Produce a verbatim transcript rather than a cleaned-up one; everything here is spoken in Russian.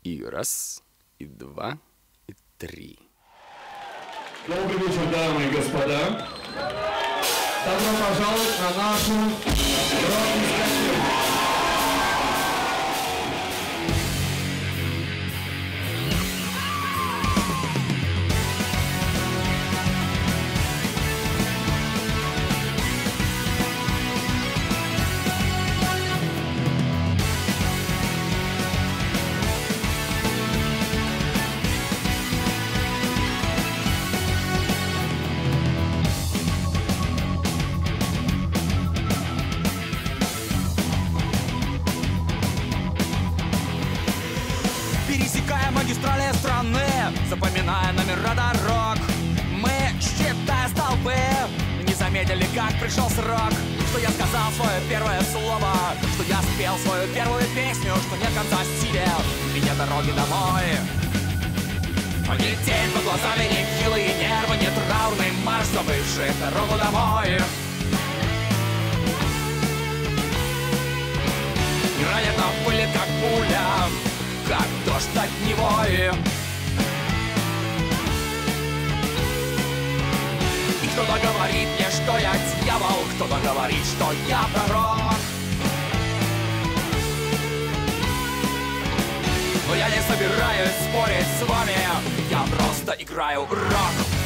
И раз, и два, и три. Добрый вечер, дамы и господа. Добро пожаловать на нашу рок-дискотеку. Пересекая магистрали страны, запоминая номера дорог, мы, считая столбы, не заметили, как пришел срок. Что я сказал свое первое слово, что я спел свою первую песню, что нет конца стиля и нет дороги домой. Не тень под глазами, не хилые нервы, не траурный марш, забывший дорогу домой. И ранит на пыли, как пуля, как дождь от него. И кто-то говорит мне, что я дьявол, кто-то говорит, что я пророк. Но я не собираюсь спорить с вами, я просто играю рок.